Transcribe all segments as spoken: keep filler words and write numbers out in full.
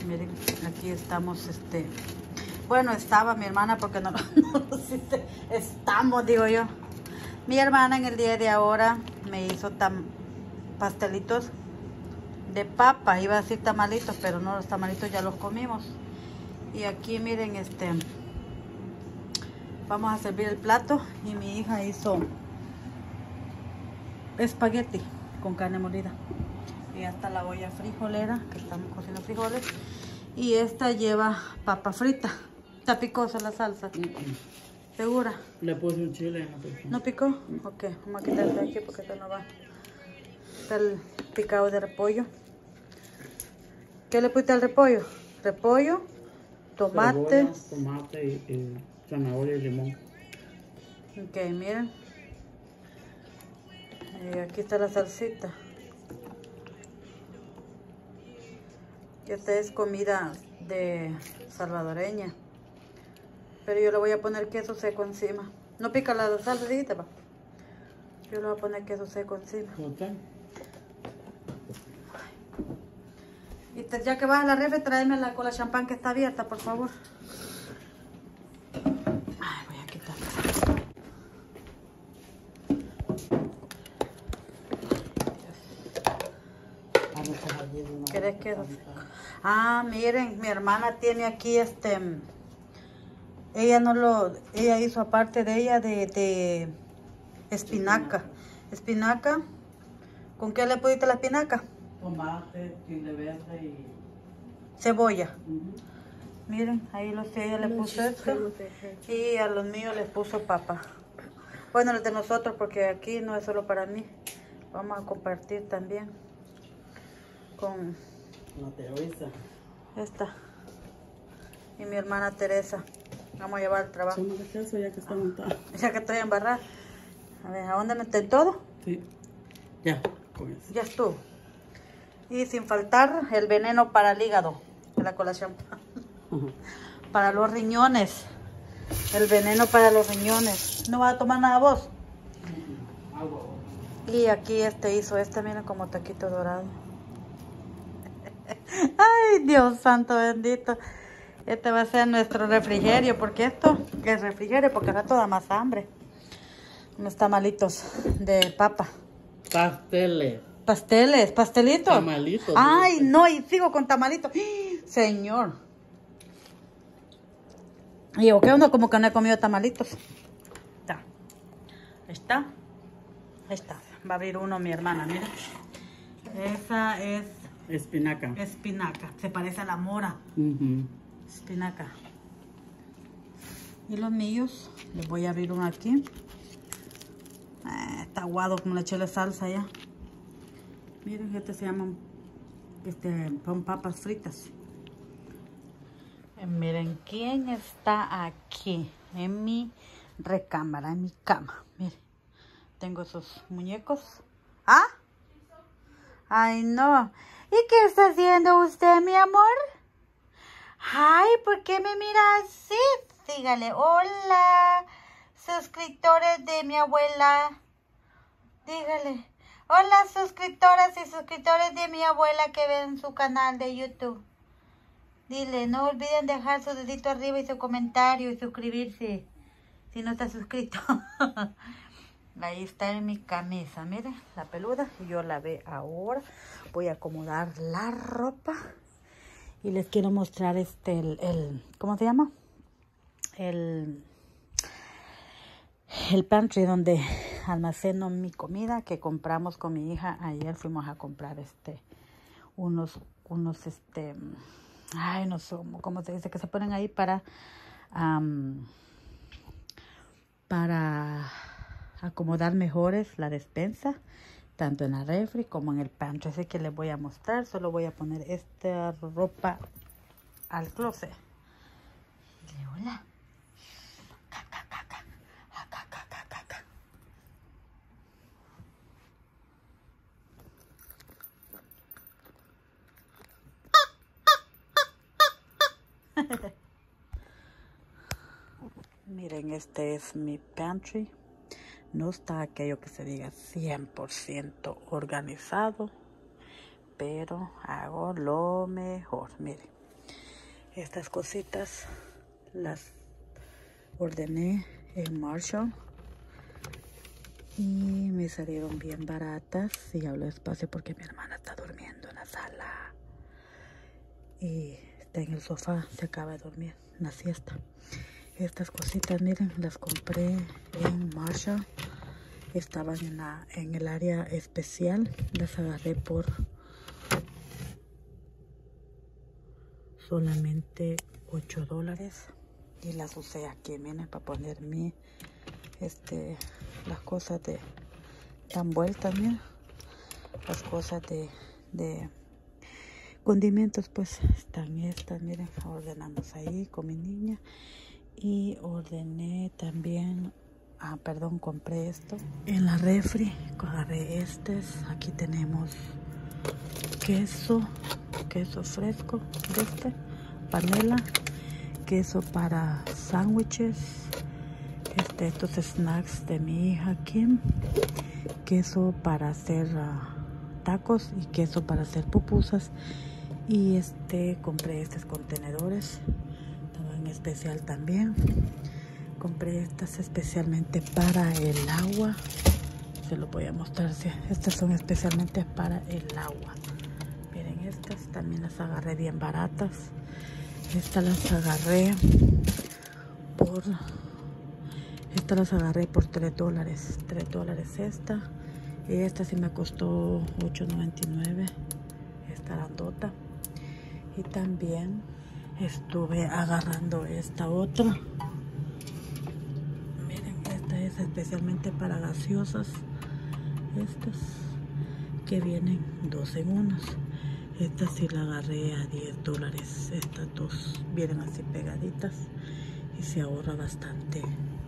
Miren, aquí estamos, este... Bueno, estaba mi hermana porque no, no lo hiciste. Estamos, digo yo. Mi hermana en el día de ahora me hizo tam, pastelitos de papa. Iba a decir tamalitos, pero no, los tamalitos ya los comimos. Y aquí miren, este... Vamos a servir el plato. Y mi hija hizo espagueti con carne molida. Y hasta la olla frijolera, que estamos cocinando frijoles. Y esta lleva papa frita. ¿Está picosa la salsa? Mm -mm. ¿Segura? Le puse un chile en la pica. ¿No picó? Mm. Ok, vamos a quitarle aquí porque esto no va. Está el picado de repollo. ¿Qué le pusiste al repollo? Repollo, tomate. Cebolla, tomate y, y zanahoria y limón. Ok, miren. Y aquí está la salsita. Y esta es comida de salvadoreña. Pero yo le voy a poner queso seco encima. No pica la salsa, dijiste, pa. Yo le voy a poner queso seco encima. Okay. Y te, ya que vas a la refri, tráeme la cola champán que está abierta, por favor. Ay, voy a quitar. ¿Querés queso seco? Ah, miren, mi hermana tiene aquí este... Ella no lo... Ella hizo aparte de ella de, de espinaca. Espinaca. ¿Con qué le pusiste la espinaca? Tomate, chile verde y... Cebolla. Uh-huh. Miren, ahí los que ella le puso esto. Y a los míos les puso papa. Bueno, los de nosotros, porque aquí no es solo para mí. Vamos a compartir también. Con... La Teresa. Esta. Y mi hermana Teresa. Vamos a llevar al trabajo. Somos de queso ya que está montada. Ya que estoy embarrada. A ver, ¿a dónde metí todo? Sí. Ya, con eso. Ya estuvo. Y sin faltar el veneno para el hígado. De la cola champán. Uh-huh. Para los riñones. El veneno para los riñones. ¿No vas a tomar nada vos? Uh-huh. Agua. Y aquí este hizo este, miren, como taquito dorado. Ay, Dios santo bendito. Este va a ser nuestro refrigerio, porque esto es refrigerio, porque ahora toda más hambre. Unos tamalitos de papa. Pasteles. Pasteles, pastelitos. Tamalitos. Ay, no, y sigo con tamalitos. Señor. Y yo, ¿qué onda? Como que no he comido tamalitos. Está. Ahí está. Ahí está. Va a abrir uno mi hermana, mira. Esa es... Espinaca. Espinaca. Se parece a la mora. Uh-huh. Espinaca. Y los míos, les voy a abrir uno aquí. Eh, está aguado como le eché la salsa ya. Miren, este se llaman, este, son papas fritas. Eh, miren, ¿quién está aquí? En mi recámara, en mi cama. Miren, tengo esos muñecos. ¿Ah? Ay, no. ¿Y qué está haciendo usted, mi amor? Ay, ¿por qué me mira así? Dígale, hola, suscriptores de mi abuela. Dígale, hola, suscriptoras y suscriptores de mi abuela que ven su canal de YouTube. Dile, no olviden dejar su dedito arriba y su comentario y suscribirse si no está suscrito. Ahí está en mi camisa, miren, la peluda. Yo la ve ahora. Voy a acomodar la ropa. Y les quiero mostrar este, el, el ¿cómo se llama? El, el pantry donde almaceno mi comida que compramos con mi hija. Ayer fuimos a comprar este, unos, unos, este, ay, no sé cómo se dice, que se ponen ahí para, um, para acomodar mejores la despensa, tanto en la refri como en el pantry. Así que les voy a mostrar. Solo voy a poner esta ropa al closet. Dile hola. Ca, ca, ca, ca. Ca, ca, ca, ca, ca. Miren, este es mi pantry. No está aquello que se diga cien por ciento organizado, pero hago lo mejor. Miren, Estas cositas las ordené en Marshall y me salieron bien baratas. Y hablo despacio porque mi hermana está durmiendo en la sala y está en el sofá, se acaba de dormir una siesta. Estas cositas, miren, las compré en Marshall. Estaban en, la, en el área especial. Las agarré por solamente ocho dólares. Y las usé aquí, miren, para poner mi, este, las cosas de, dan vueltas, miren. Las cosas de, de condimentos, pues, están estas, miren. Ordenamos ahí con mi niña. Y ordené también, ah, perdón, compré esto en la refri. Agarré estos. Aquí tenemos queso, queso fresco de este, panela, queso para sándwiches, este, estos snacks de mi hija Kim, queso para hacer uh, tacos y queso para hacer pupusas. Y este, compré estos contenedores, en especial también. Compré estas especialmente para el agua. Se lo voy a mostrar. Sí, estas son especialmente para el agua. Miren, estas también las agarré bien baratas. Estas las agarré por estas las agarré por tres dólares. tres dólares esta. Y esta sí me costó ocho noventa y nueve. Esta grandota. Y también estuve agarrando esta otra. Miren, esta es especialmente para gaseosas. Estas que vienen dos en unos. Esta sí la agarré a diez dólares. Estas dos vienen así pegaditas y se ahorra bastante.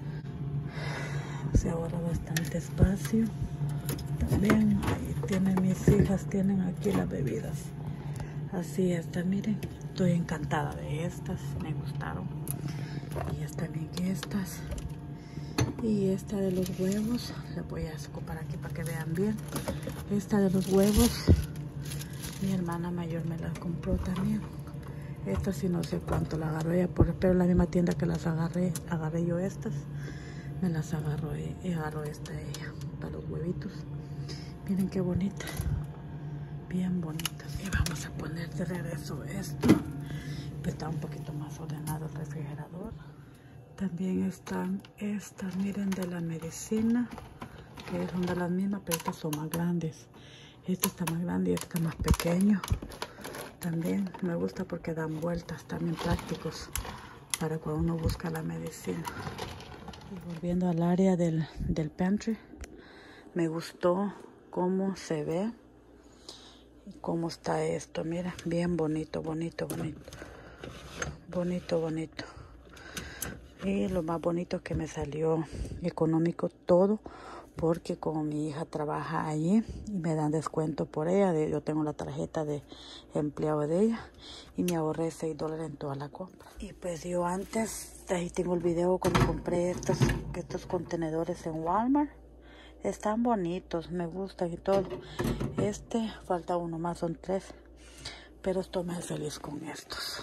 Se ahorra bastante espacio. También ahí tienen mis hijas, tienen aquí las bebidas. Así está, miren. Estoy encantada de estas, me gustaron. Y ya también estas. Y esta de los huevos, la voy a ocupar aquí para que vean bien. Esta de los huevos, mi hermana mayor me las compró también. Esta sí no sé cuánto la agarró ella, por, pero en la misma tienda que las agarré, agarré yo estas. Me las agarró y agarró esta ella, para los huevitos. Miren qué bonitas. Bien bonitas. Y vamos a poner de regreso esto. Está un poquito más ordenado el refrigerador. También están estas, miren, de la medicina, que son de las mismas, pero estas son más grandes. Este está más grande y este está más pequeño. También me gusta porque dan vueltas, también prácticos para cuando uno busca la medicina. Y volviendo al área del, del pantry, me gustó cómo se ve. Cómo está esto, mira, bien bonito, bonito, bonito. Bonito, bonito. Y lo más bonito que me salió económico todo, porque como mi hija trabaja allí y me dan descuento por ella, de, yo tengo la tarjeta de empleado de ella y me ahorré seis dólares en toda la compra. Y pues yo antes, ahí tengo el video cuando compré estos, estos contenedores en Walmart. Están bonitos, me gustan y todo. Este, falta uno más, son tres. Pero estoy más feliz con estos.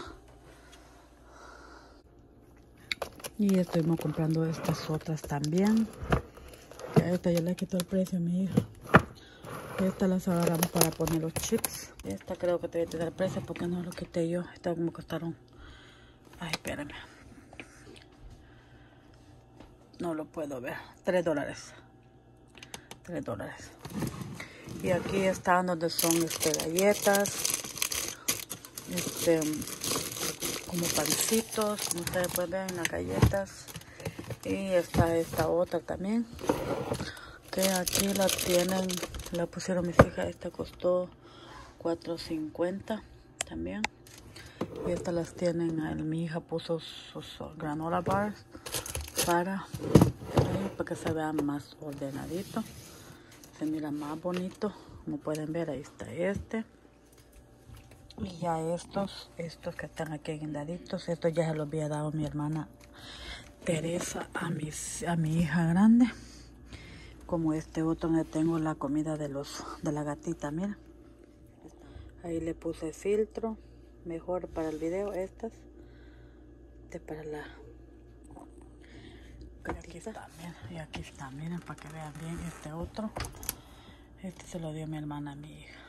Y estoy comprando estas otras también. A esta ya le quitó el precio a mi hija. Estas las agarramos para poner los chips. Esta creo que te voy a tener el precio porque no lo quité yo. Estas me costaron. Ay, espérame. No lo puedo ver. tres dólares. tres dólares. Y aquí están donde son este, galletas. Este, como pancitos, como ustedes pueden ver, las galletas. Y está esta otra también, que aquí la tienen, la pusieron mis hijas. Esta costó cuatro cincuenta también. Y estas las tienen, mi hija puso sus granola bars para, eh, para que se vean más ordenadito, se mira más bonito. Como pueden ver, ahí está este. Y ya estos, estos que están aquí guindaditos, estos ya se los había dado mi hermana Teresa a, mis, a mi hija grande. Como este otro donde tengo la comida de los de la gatita, mira. Ahí le puse filtro, mejor para el video, estas. este para la... Y aquí está, miren, y aquí está, miren, para que vean bien este otro. Este se lo dio mi hermana a mi hija.